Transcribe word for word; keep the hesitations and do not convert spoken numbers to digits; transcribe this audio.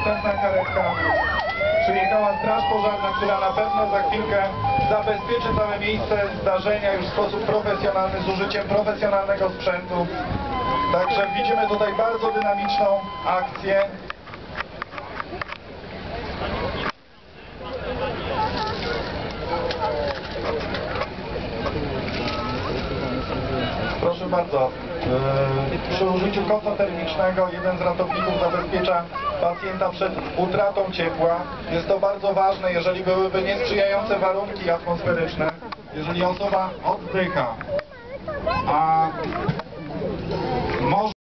następna karetka. Przyjechała straż pożarna, która na pewno za chwilkę zabezpieczy całe miejsce zdarzenia już w sposób profesjonalny, z użyciem profesjonalnego sprzętu. Także widzimy tutaj bardzo dynamiczną akcję. Proszę bardzo, yy, przy użyciu koca termicznego jeden z ratowników zabezpiecza pacjenta przed utratą ciepła. Jest to bardzo ważne, jeżeli byłyby niesprzyjające warunki atmosferyczne, jeżeli osoba oddycha